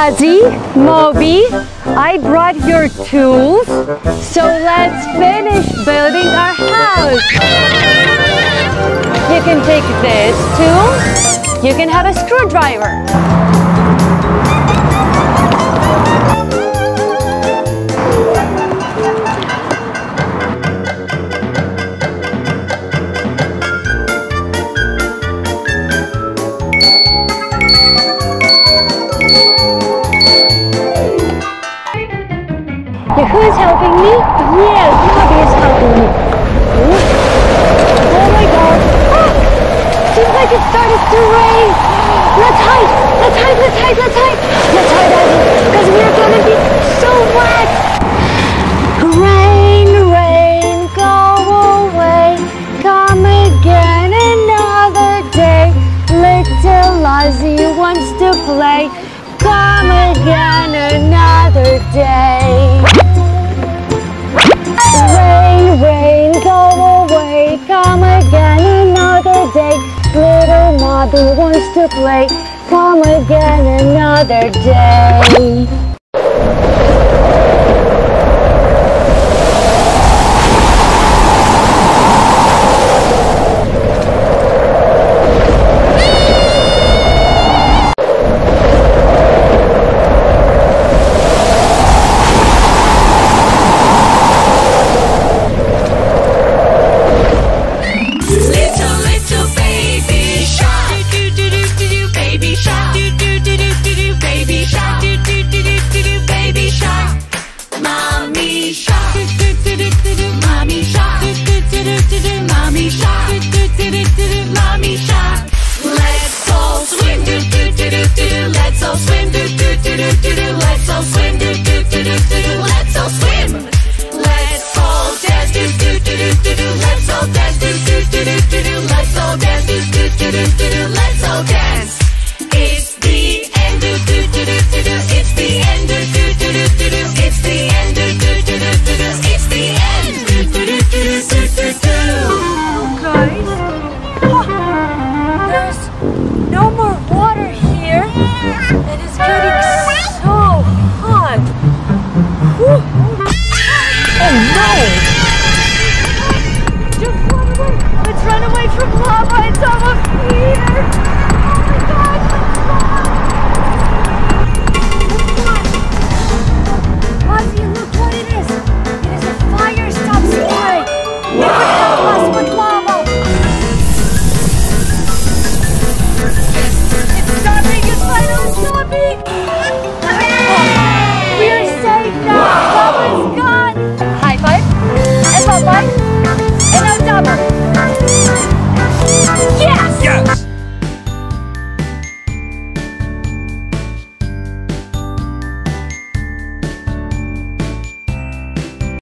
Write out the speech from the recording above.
Azi, Mobi, I brought your tools, so let's finish building our house. You can take this tool, you can have a screwdriver. Who's helping me? Yes, Mobi is helping me. Oh my god. Ah! Seems like it started to rain. Let's hide, let's hide, let's hide, let's hide. Let's hide, Azi, because we're gonna be so wet. Rain, rain, go away. Come again another day. Little Azi wants to play. Come again another day. Rain, rain, go away, come again another day. Little Mobi wants to play, come again another day. Let's all swim,